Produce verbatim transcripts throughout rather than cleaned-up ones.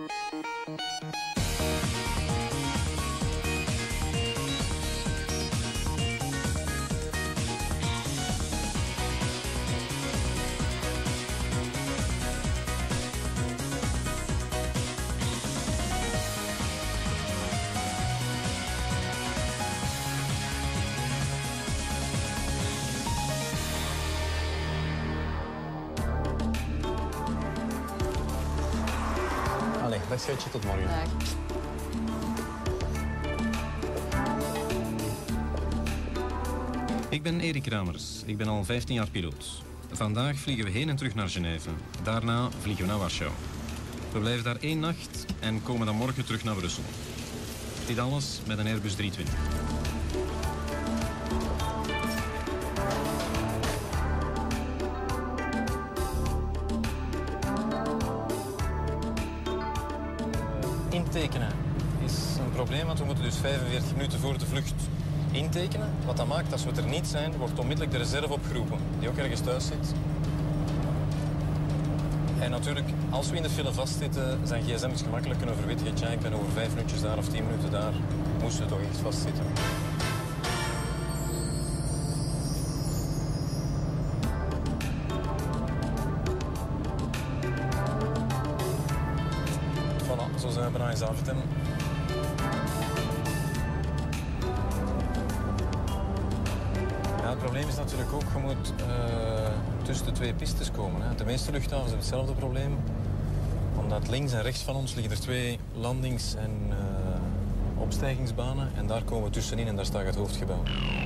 Dag schatje, tot morgen. Dag. Ik ben Erik Ramers. Ik ben al vijftien jaar piloot. Vandaag vliegen we heen en terug naar Genève. Daarna vliegen we naar Warschau. We blijven daar één nacht en komen dan morgen terug naar Brussel. Dit alles met een Airbus driehonderdtwintig. Intekenen is een probleem, want we moeten dus vijfenveertig minuten voor de vlucht intekenen. Wat dat maakt, als we er niet zijn, wordt onmiddellijk de reserve opgeroepen, die ook ergens thuis zit. En natuurlijk, als we in de file vastzitten, zijn gsm's gemakkelijk kunnen verwittigen. Tja, ik ben over vijf minuutjes daar of tien minuten daar. Moesten we toch echt vastzitten. Zo zijn we bijna in Zaventem. Ja, het probleem is natuurlijk ook, je moet uh, tussen de twee pistes komen. Hè. De meeste luchthavens hebben hetzelfde probleem. Omdat links en rechts van ons liggen er twee landings- en uh, opstijgingsbanen. En daar komen we tussenin en daar staat het hoofdgebouw.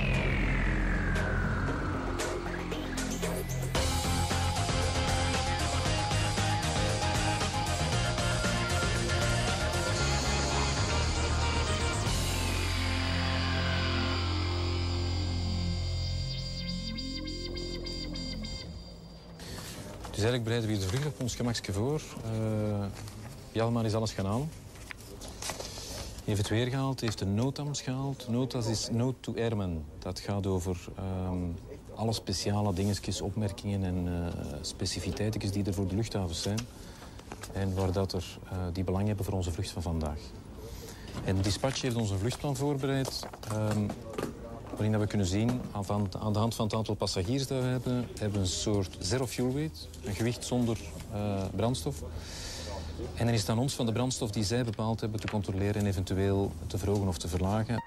Dus eigenlijk bereiden we hier de vlucht op ons gemakje voor. Uh, Jalmar is alles gaan halen. Hij heeft het weer gehaald, heeft de NOTAMs gehaald. NOTA's is Note to Airmen. Dat gaat over um, alle speciale dingetjes, opmerkingen en uh, specificiteiten die er voor de luchthavens zijn. En waar dat er, uh, die belang hebben voor onze vlucht van vandaag. En Dispatch heeft ons een vluchtplan voorbereid. Um, waarin dat we kunnen zien, aan, aan de hand van het aantal passagiers dat we hebben, hebben we een soort zero fuel weight, een gewicht zonder uh, brandstof. En dan is het aan ons van de brandstof die zij bepaald hebben te controleren en eventueel te verhogen of te verlagen.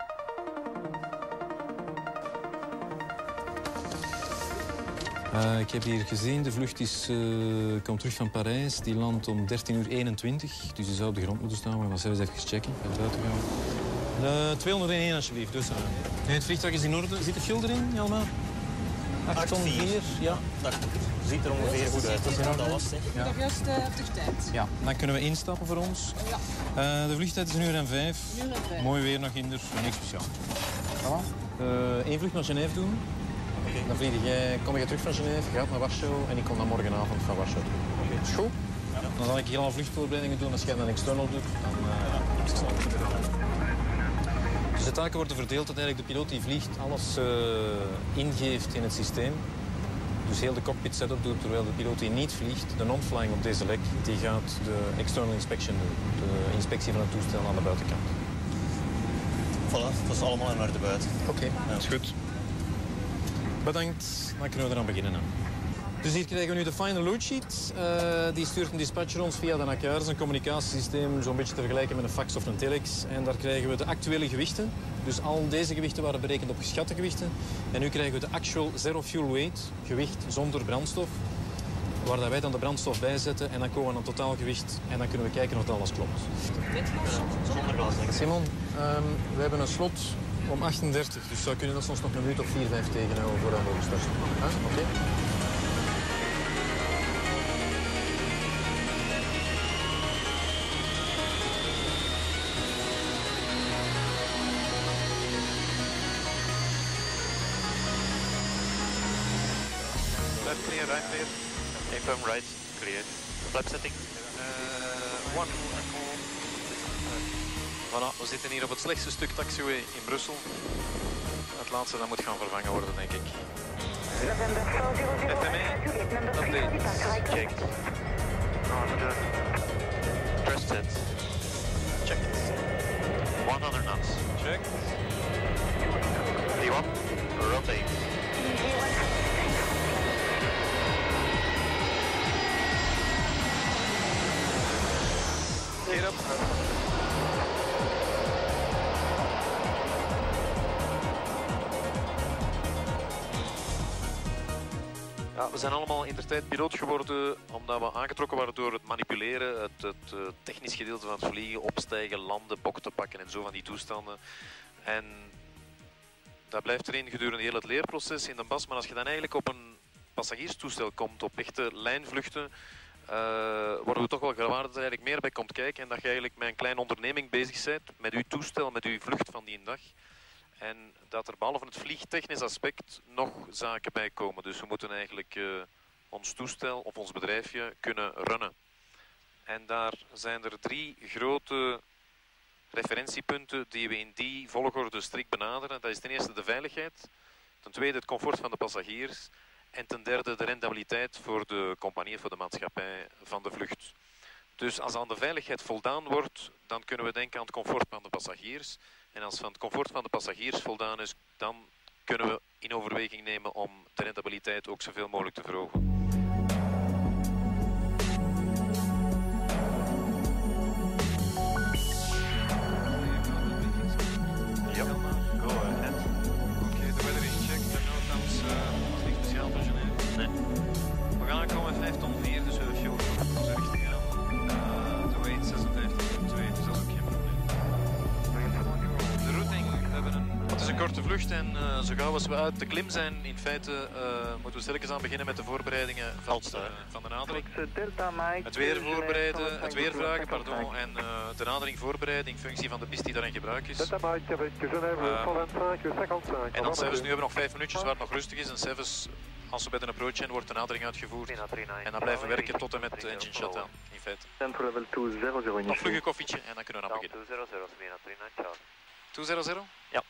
Uh, ik heb hier gezien, de vlucht is, uh, komt terug van Parijs. Die landt om dertien uur eenentwintig, dus die zou op de grond moeten staan. We gaan dat zelfs even checken, even buiten gaan. Uh, tweehonderdéén alsjeblieft. Dus, uh, nee, het vliegtuig is in orde. Zit de fuel erin, Jalma? acht komma vier. Ja. Dat ziet er ongeveer goed uit. Dat is dat was het. Ja. Dat juist uh, op de tijd. Ja, dan kunnen we instappen voor ons. Ja. Uh, de vliegtijd is een uur en vijf. Een uur en vijf. Mooi weer nog in, dus niks speciaal. Eén uh, vlucht naar Genève doen. Okay. Dan vlieg jij, kom je terug van Genève, gaat naar Warschau en ik kom dan morgenavond van Warschau terug. Okay. Is goed? Ja. Dan zal ik hier al vluchtvoorbereidingen doen. Als jij dan external doet, dan uh, is het zo. Dus de taken worden verdeeld dat eigenlijk de piloot die vliegt alles uh, ingeeft in het systeem. Dus heel de cockpit setup doet, terwijl de piloot die niet vliegt, de non-flying op deze lek, die gaat de external inspection doen. De inspectie van het toestel aan de buitenkant. Voilà, dat is allemaal in orde buiten. Oké, okay, ja. Dat is goed. Bedankt, dan kunnen we eraan beginnen. Hè. Dus hier krijgen we nu de final load sheet. Uh, die stuurt een dispatcher ons via de N A C A R. Dat is een communicatiesysteem zo'n beetje te vergelijken met een fax of een telex. En daar krijgen we de actuele gewichten. Dus al deze gewichten waren berekend op geschatte gewichten. En nu krijgen we de actual zero fuel weight, gewicht zonder brandstof. Waar dat wij dan de brandstof bij zetten en dan komen we aan een totaalgewicht. En dan kunnen we kijken of dat alles klopt. Zonder gas, denk ik. Simon, um, we hebben een slot om achtendertig. Dus zou kunnen dat soms nog een minuut of vier, vijf tegenhouden voordat we mogen starten. Huh? Oké. Okay. Left clear, right clear. Confirm right, clear. Flap setting. Uh, one. Voilà, we zitten hier op het slechtste stuk taxiway in Brussel. Het laatste dat moet gaan vervangen worden, denk ik. F M A, update, check. On the set. Check. one hundred knots. Check. D one, rotate. Gear up. Ja, we zijn allemaal in de tijd piloot geworden omdat we aangetrokken waren door het manipuleren, het, het uh, technisch gedeelte van het vliegen, opstijgen, landen, bochten pakken en zo van die toestanden. En dat blijft erin gedurende heel het leerproces in de bas, maar als je dan eigenlijk op een passagierstoestel komt, op echte lijnvluchten, uh, worden we toch wel gewaar dat er eigenlijk meer bij komt kijken en dat je eigenlijk met een kleine onderneming bezig bent, met uw toestel, met uw vlucht van die dag. En dat er behalve het vliegtechnisch aspect nog zaken bij komen. Dus we moeten eigenlijk uh, ons toestel of ons bedrijfje kunnen runnen. En daar zijn er drie grote referentiepunten die we in die volgorde strikt benaderen. Dat is ten eerste de veiligheid, ten tweede het comfort van de passagiers en ten derde de rendabiliteit voor de compagnie, voor de maatschappij van de vlucht. Dus als aan de veiligheid voldaan wordt, dan kunnen we denken aan het comfort van de passagiers. En als van het comfort van de passagiers voldaan is, dan kunnen we in overweging nemen om de rentabiliteit ook zoveel mogelijk te verhogen. Ja, go ahead. Oké, de weather is checked. De noodlands uh, vliegt speciaal voor Genève. Nee. We gaan aankomen vijf ton vier, dus we fjord onze richting aan. Uh, de weight zesenvijftig komma twee, dus dat is ook geen probleem. De routing, we hebben een... Het is een korte vlucht en uh, zo gauw als we uit de klim zijn, in feite uh, moeten we stilletjes aan beginnen met de voorbereidingen van, uh, van de nadering. Het weer voorbereiden, het weer vragen, pardon, en uh, de nadering voorbereiden in functie van de piste die daarin gebruikt is. Uh, en dan Cevs, nu hebben we nog vijf minuutjes waar het nog rustig is en Cevs, als we bij de approach zijn, wordt de nadering uitgevoerd. En dan blijven we werken tot en met de engine shutdown, in feite. Nog vlug een koffietje en dan kunnen we aan beginnen. tweehonderd? Ja.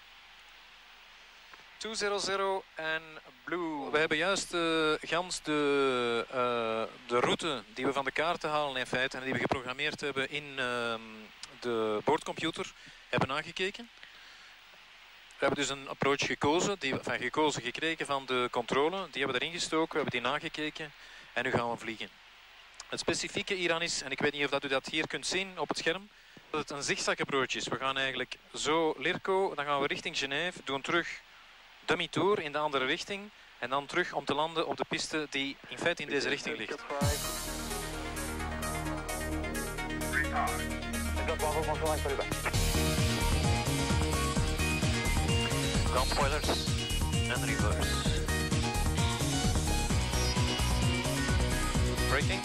tweehonderd en Blue. We hebben juist uh, gans de, uh, de route die we van de kaarten halen in feite en die we geprogrammeerd hebben in uh, de boordcomputer hebben nagekeken. We hebben dus een approach gekozen, die, enfin, gekozen gekregen van de controle. Die hebben we erin gestoken, we hebben die nagekeken en nu gaan we vliegen. Het specifieke hieraan is, en ik weet niet of dat u dat hier kunt zien op het scherm, dat het een zigzag approach is. We gaan eigenlijk zo Lirco, dan gaan we richting Genève, doen terug dummy tour in de andere richting en dan terug om te landen op de piste die in feite in deze richting ligt. Ground spoilers en reverse. Braking.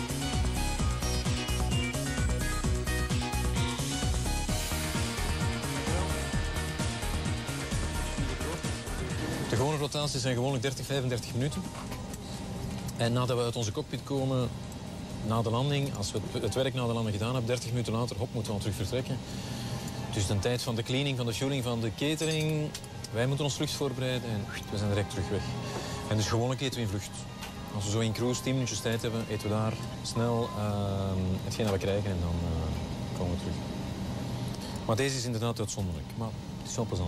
De gewone rotaties zijn gewoonlijk dertig, vijfendertig minuten. En nadat we uit onze cockpit komen, na de landing, als we het werk na de landing gedaan hebben, dertig minuten later, hop, moeten we al terug vertrekken. Dus de tijd van de cleaning, van de fueling, van de catering. Wij moeten ons vlucht voorbereiden en we zijn direct terug weg. En dus gewoonlijk eten we in vlucht. Als we zo in cruise tien minuutjes tijd hebben, eten we daar snel uh, hetgeen dat we krijgen en dan uh, komen we terug. Maar deze is inderdaad uitzonderlijk, maar het is wel plezant.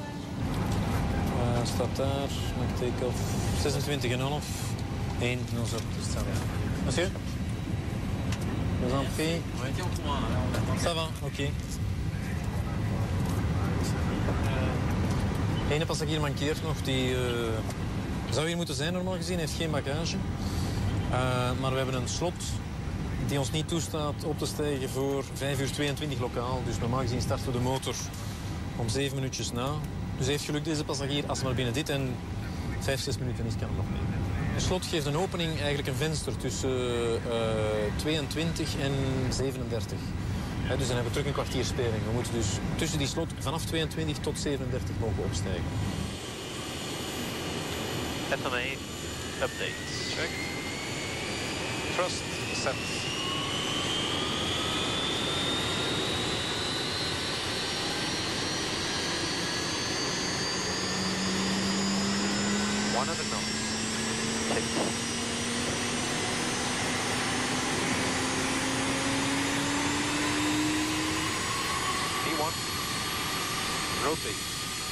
Uh, staat daar, met take-off zesentwintig komma vijf. één, nul, zo, dus het staat daar. Monsieur? Vous en prie. Ça va, oké. Okay. De ene passagier mankeert nog, die uh, zou hier moeten zijn normaal gezien, heeft geen bagage. Uh, maar we hebben een slot die ons niet toestaat op te stijgen voor vijf uur tweeëntwintig lokaal. Dus normaal gezien starten we de motor om zeven minuutjes na. Dus heeft geluk deze passagier, als hij maar binnen dit en vijf, zes minuten is, kan het nog mee. Het slot geeft een opening, eigenlijk een venster tussen uh, tweeëntwintig en zevenendertig. He, dus dan hebben we terug een kwartier speling. We moeten dus tussen die slot vanaf tweeëntwintig tot zevenendertig mogen opstijgen. F M A update. Check. Thrust set. one hundred knots. Check. Rotate.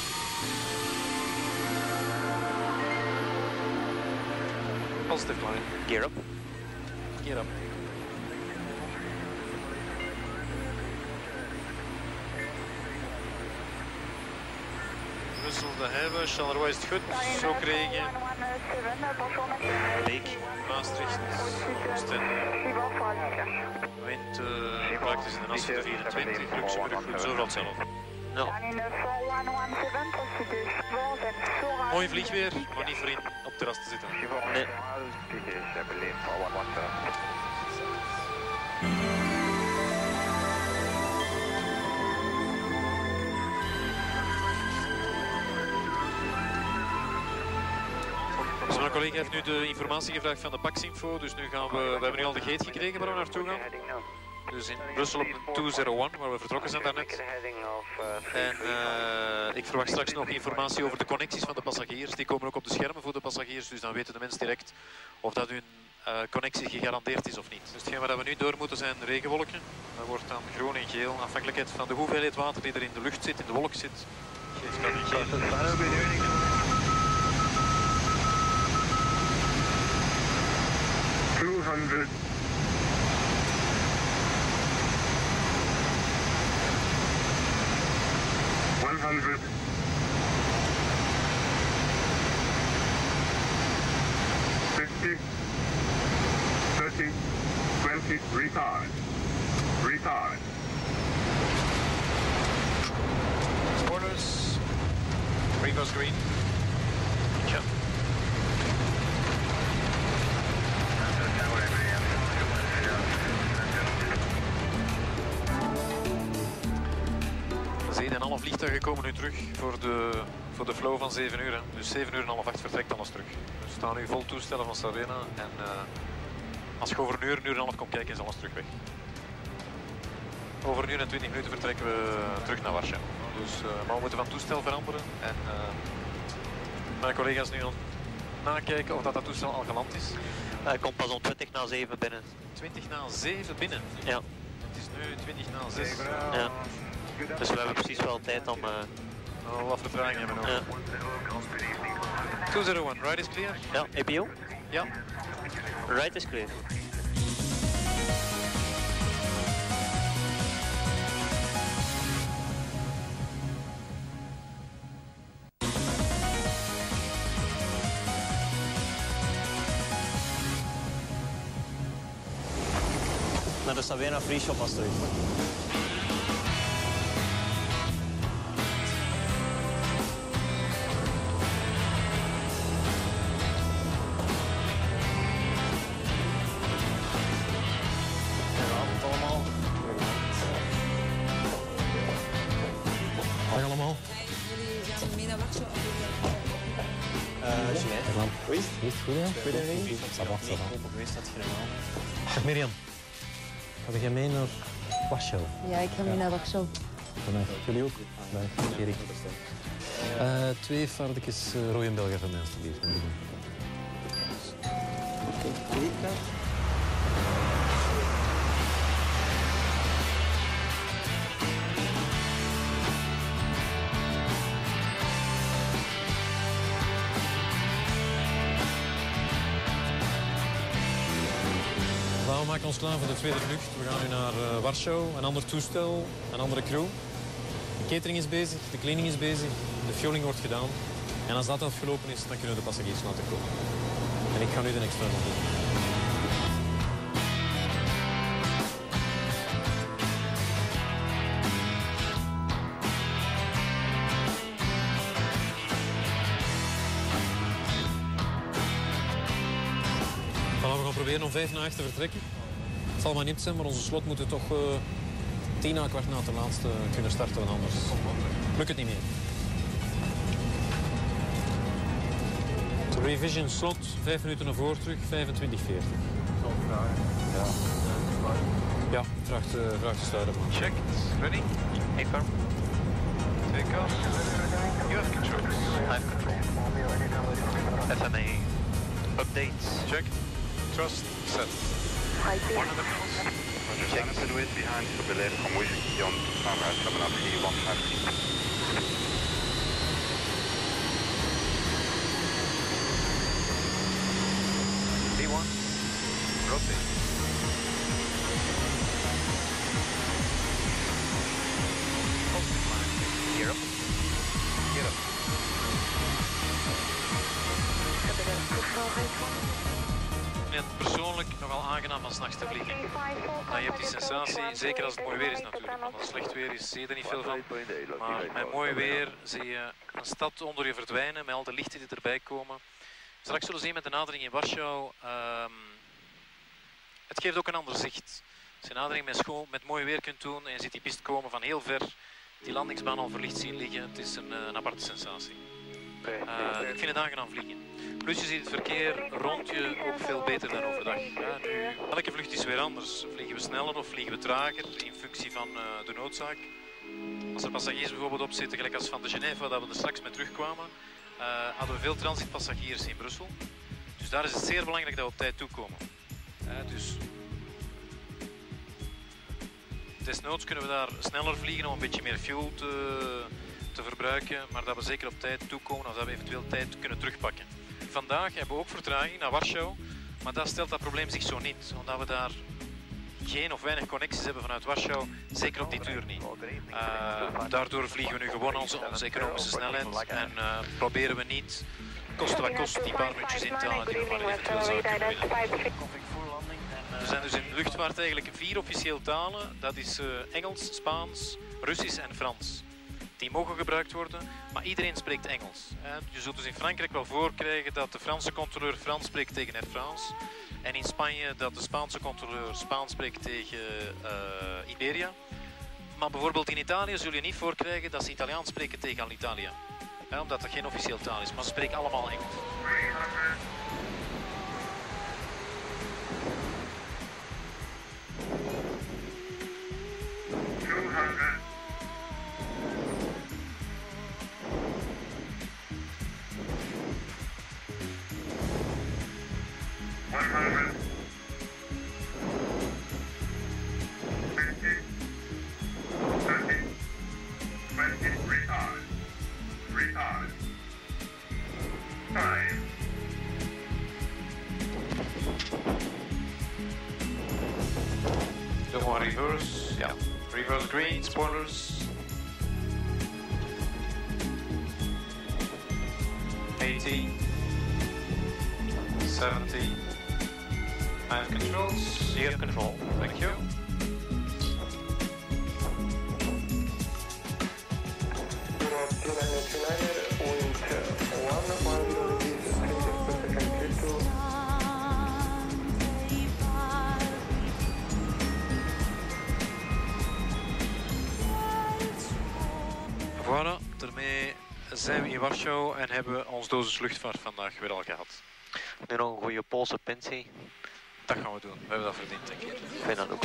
Positive line. Gear up. Gear up. Brussel de Heive, Charleroi is het goed. Zo kregen. Beek. Maastricht, Oostende. Wind uh, praktisch in de as van de vierentwintig. Luxemburg goed, zoveel hetzelfde. Ja. Mooi vliegweer, maar niet voor in op het terras te zitten. Nee. Dus mijn collega heeft nu de informatie gevraagd van de Paxinfo, dus nu gaan we, we hebben nu al de gate gekregen waar we naartoe gaan. Dus in Brussel op de tweehonderdéén, waar we vertrokken zijn daarnet. En uh, ik verwacht straks nog informatie over de connecties van de passagiers. Die komen ook op de schermen voor de passagiers, dus dan weten de mensen direct of dat hun uh, connectie gegarandeerd is of niet. Dus hetgeen waar we nu door moeten zijn regenwolken. Dat wordt dan groen en geel, afhankelijkheid van de hoeveelheid water die er in de lucht zit, in de wolk zit. Geeft dat een geel. two hundred. one hundred. fifty. thirty. twenty. Retard. Retard. Spoilers. Reverse green. Jump. Zee en alle vliegtuigen komen nu terug voor de, voor de flow van zeven uur. Hè. Dus zeven uur en half acht vertrekt alles terug. We staan nu vol toestellen van Sabena en uh, als je over een uur, een uur en een half komt kijken is alles terug weg. Over een uur en twintig minuten vertrekken we terug naar Warschau. Dus, uh, maar we moeten van toestel veranderen en uh, mijn collega's nu aan nakijken of dat, dat toestel al geland is. Hij komt pas om twintig na zeven binnen. twintig na zeven binnen? Ja. Het is nu twintig na zes. Ja. Dus we hebben precies wel tijd om... Uh... Oh, wat vertraging hebben we nog. Ja. tweehonderdéén, right is clear? Ja, A P O? Ja. Right is clear. Naar de Sabena Free Shop als terug. Dag allemaal. Jullie gaan mee naar Warschau. Uh, Genève. Hoe is het? Goed, ja? Goedemiddag. Ça va, ça va. Geweest dat generaal. Dag Mirjam. Ga jij mee naar Warschau? Ja, ik ga mee naar Warschau. Vandaag. Jullie ook? Dag, Erik. Uh, twee vaardigjes uh, rode Belgen van mij, alsjeblieft. We maken ons klaar voor de tweede vlucht. We gaan nu naar uh, Warschau, een ander toestel, een andere crew. De catering is bezig, de cleaning is bezig, de fueling wordt gedaan. En als dat afgelopen is, dan kunnen we de passagiers laten komen. En ik ga nu de extra nog doen. Voilà, we gaan proberen om vijf na acht te vertrekken. Het zal maar niet zijn, maar onze slot moeten toch uh, tien na kwart na ten laatste kunnen starten, want anders lukt het niet meer. De revision slot, vijf minuten naar voren terug, vijfentwintig veertig. Ja. Ja, vraagt, uh, vraagt de stuurder. Check, ready? Affirm. Take off. You have control. I have control. F M A. Updates. Check. Trust. Set. One of the calls. Check. Behind to the left from Whiskey on Sunrise coming up here one five three. V one, rotate. Positive line. Gear up. Gear up. Ik vind het persoonlijk nogal aangenaam van 's nachts te vliegen. Nou, je hebt die sensatie, zeker als het mooi weer is natuurlijk. Want als het slecht weer is, zie je er niet veel van. Maar met mooi weer zie je een stad onder je verdwijnen, met al de lichten die erbij komen. Straks zullen we zien met de nadering in Warschau. Um, het geeft ook een ander zicht. Als je nadering met, schoon, met mooi weer kunt doen en je ziet die piste komen van heel ver, die landingsbaan al verlicht zien liggen, het is een, een aparte sensatie. Uh, ik vind het aangenaam vliegen. Plus je ziet het verkeer rond je ook veel beter dan overdag. Ja, nu, elke vlucht is weer anders. Vliegen we sneller of vliegen we trager in functie van uh, de noodzaak. Als er passagiers bijvoorbeeld op zitten, gelijk als van de Genève, waar we er straks mee terugkwamen, uh, hadden we veel transitpassagiers in Brussel. Dus daar is het zeer belangrijk dat we op tijd toekomen. Uh, dus desnoods kunnen we daar sneller vliegen om een beetje meer fuel te, te verbruiken, maar dat we zeker op tijd toekomen of dat we eventueel tijd kunnen terugpakken. Vandaag hebben we ook vertraging naar Warschau, maar dat stelt dat probleem zich zo niet, omdat we daar geen of weinig connecties hebben vanuit Warschau, zeker op die duur niet. Uh, daardoor vliegen we nu gewoon onze, onze economische snelheid en uh, proberen we niet, koste wat kost, die paar minuutjes in te halen die we maar eventueel zouden kunnen willen. Er zijn dus in de luchtvaart eigenlijk vier officiële talen, dat is uh, Engels, Spaans, Russisch en Frans. Die mogen gebruikt worden, maar iedereen spreekt Engels. Je zult dus in Frankrijk wel voorkrijgen dat de Franse controleur Frans spreekt tegen Air France. En in Spanje dat de Spaanse controleur Spaans spreekt tegen uh, Iberia. Maar bijvoorbeeld in Italië zul je niet voorkrijgen dat ze Italiaans spreken tegen Alitalia. Ja, omdat dat geen officieel taal is, maar ze spreken allemaal Engels. Don't want reverse, yeah. Reverse green, spoilers. eighty, seventy. I have controls. You have control. Thank you. Voilà, daarmee zijn we in Warschau en hebben we ons dosis luchtvaart vandaag weer al gehad. Nu nog een goede Poolse pensie. Dat gaan we doen. We hebben dat verdiend, denk ik. Ik vind dat ook.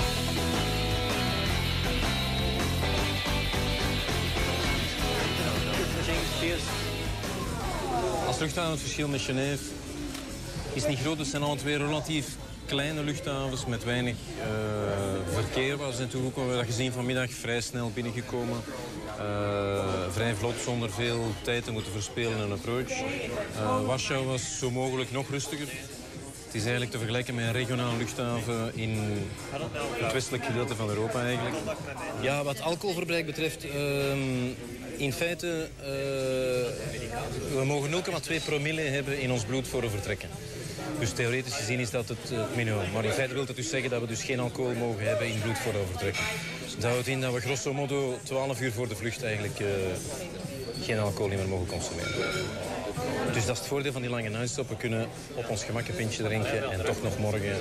Als luchthaven het verschil met Genève is niet groot. Het zijn alle twee relatief kleine luchthavens met weinig uh, verkeer. We zijn toen ook al dat gezien vanmiddag vrij snel binnengekomen. Uh, vrij vlot, zonder veel tijd te moeten verspelen en approach. Uh, Warschau was zo mogelijk nog rustiger. Het is eigenlijk te vergelijken met een regionale luchthaven in het westelijk gedeelte van Europa eigenlijk. Ja, wat alcoholverbruik betreft, uh, in feite, uh, we mogen nul komma twee promille hebben in ons bloed voor we vertrekken. Dus theoretisch gezien is dat het, het minimum. Maar in feite wil dat dus zeggen dat we dus geen alcohol mogen hebben in bloed voor we vertrekken. Dat houdt in dat we grosso modo twaalf uur voor de vlucht eigenlijk uh, geen alcohol meer mogen consumeren. Dus dat is het voordeel van die lange non-stop. We kunnen op ons gemak een pintje drinken en toch nog morgen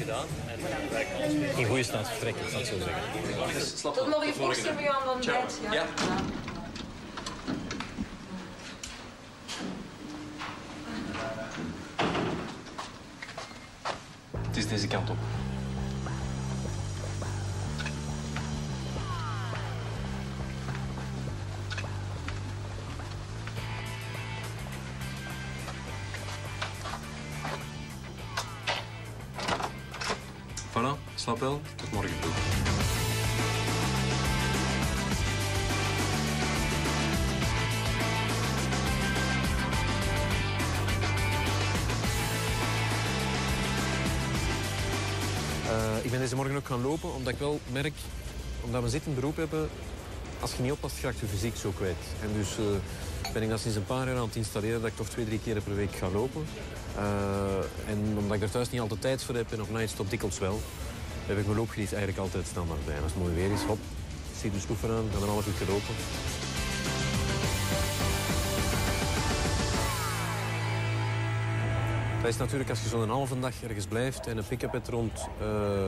in goede staat vertrekken, dat zou ik zeggen. Tot nog je poster weer aan dan bed. Ja. Het is deze kant op. Voilà, slaap wel. Tot morgen vroeg. Uh, ik ben deze morgen ook gaan lopen, omdat ik wel merk, omdat we een zittend beroep hebben, als je niet oppast, raakt je fysiek zo kwijt. En dus uh, ben ik dat sinds een paar jaar aan het installeren dat ik toch twee, drie keer per week ga lopen. Uh, en omdat ik er thuis niet altijd tijd voor heb en op night stop dikwijls wel, heb ik mijn loopgerief eigenlijk altijd standaard bij. En als het mooi weer is, hop, zet de stoeven aan, dan een half uur lopen. Dat is natuurlijk als je zo'n halve dag ergens blijft en een pick-up hebt rond uh,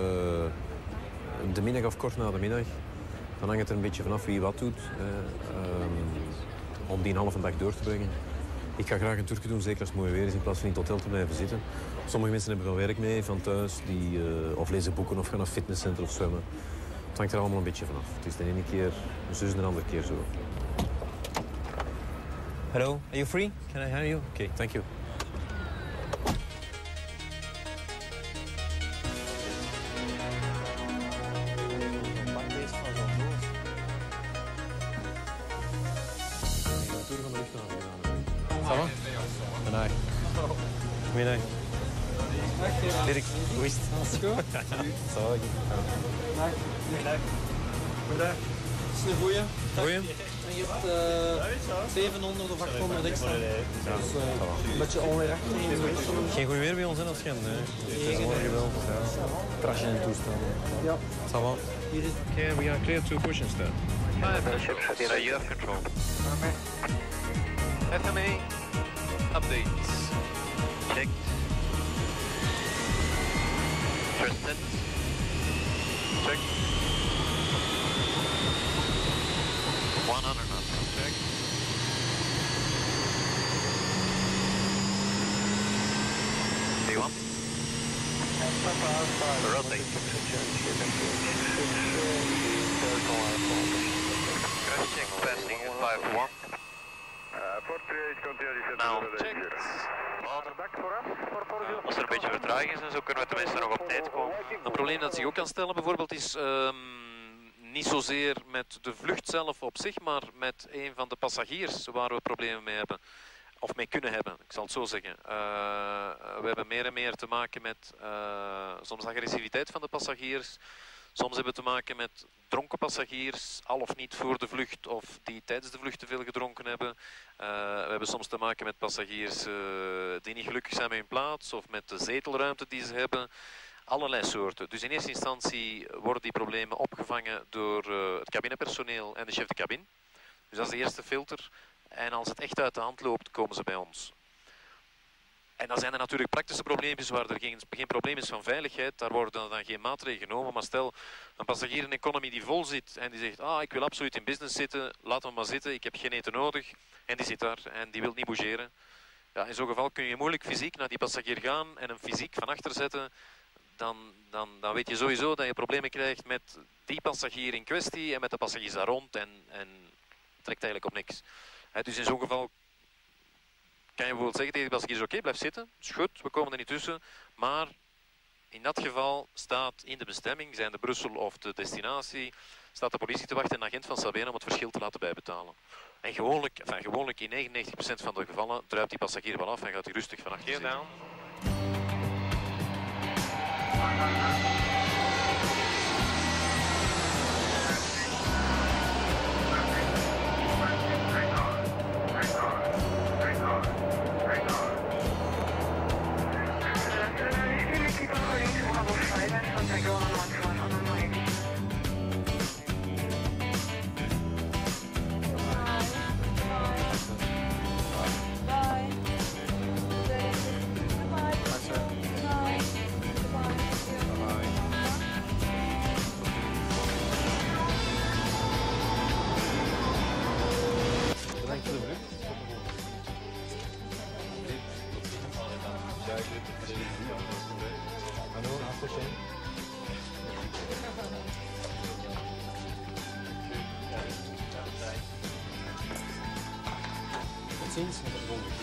de middag of kort na de middag, dan hangt het er een beetje vanaf wie wat doet, uh, um, om die een halve dag door te brengen. Ik ga graag een toertje doen, zeker als het mooi weer is, in plaats van in het hotel te blijven zitten. Sommige mensen hebben wel werk mee van thuis, die, uh, of lezen boeken of gaan naar fitnesscentrum of zwemmen. Het hangt er allemaal een beetje vanaf. Het is de ene keer zus en de andere keer zo. Hello, are you free? Can I hire you? Okay, thank you. Goeiedag. Dirk, hoe is het? Dat is goed. Ça va? Goeiedag. Goeiedag. Dat is een goeie. Goeie? En je hebt uh, zevenhonderd of achthonderd extra. Ja, dus uh, een beetje onweerachtig. Geen goed weer bij ons in als Gent. Het is morgen wel. Krasje in toestand. Ja. Ça va? Okay, we are clear to push instead. Uh, you have control. F M A updates. Checked. First set. Check. one hundred knots. Check. V one. Rotate. Crash check passing five one. Nou, checked. Als er een beetje vertraging is en zo, kunnen we tenminste nog op tijd komen. Een probleem dat zich ook kan stellen bijvoorbeeld is um, niet zozeer met de vlucht zelf op zich, maar met een van de passagiers waar we problemen mee hebben. Of mee kunnen hebben, ik zal het zo zeggen. Uh, we hebben meer en meer te maken met uh, soms agressiviteit van de passagiers. Soms hebben we te maken met dronken passagiers, al of niet voor de vlucht of die tijdens de vlucht te veel gedronken hebben. Uh, we hebben soms te maken met passagiers uh, die niet gelukkig zijn met hun plaats of met de zetelruimte die ze hebben. Allerlei soorten. Dus in eerste instantie worden die problemen opgevangen door uh, het cabinepersoneel en de chef de cabine. Dus dat is de eerste filter. En als het echt uit de hand loopt, komen ze bij ons. En dan zijn er natuurlijk praktische problemen waar er geen, geen probleem is van veiligheid. Daar worden dan geen maatregelen genomen. Maar stel, een passagier in economy die vol zit en die zegt, ah, ik wil absoluut in business zitten, laat hem maar zitten, ik heb geen eten nodig. En die zit daar en die wil niet bougeren. Ja, in zo'n geval kun je moeilijk fysiek naar die passagier gaan en hem fysiek van achter zetten. Dan, dan, dan weet je sowieso dat je problemen krijgt met die passagier in kwestie en met de passagiers daar rond. En, en het trekt eigenlijk op niks. He, dus in zo'n geval kan je bijvoorbeeld zeggen tegen de passagiers, oké, okay, blijf zitten, is goed, we komen er niet tussen. Maar in dat geval staat in de bestemming, zijn de Brussel of de destinatie, staat de politie te wachten en een agent van Sabena om het verschil te laten bijbetalen. En gewoonlijk, enfin, gewoonlijk in negenennegentig procent van de gevallen druipt die passagier wel af en gaat hij rustig van achter zitten. Tot ziens.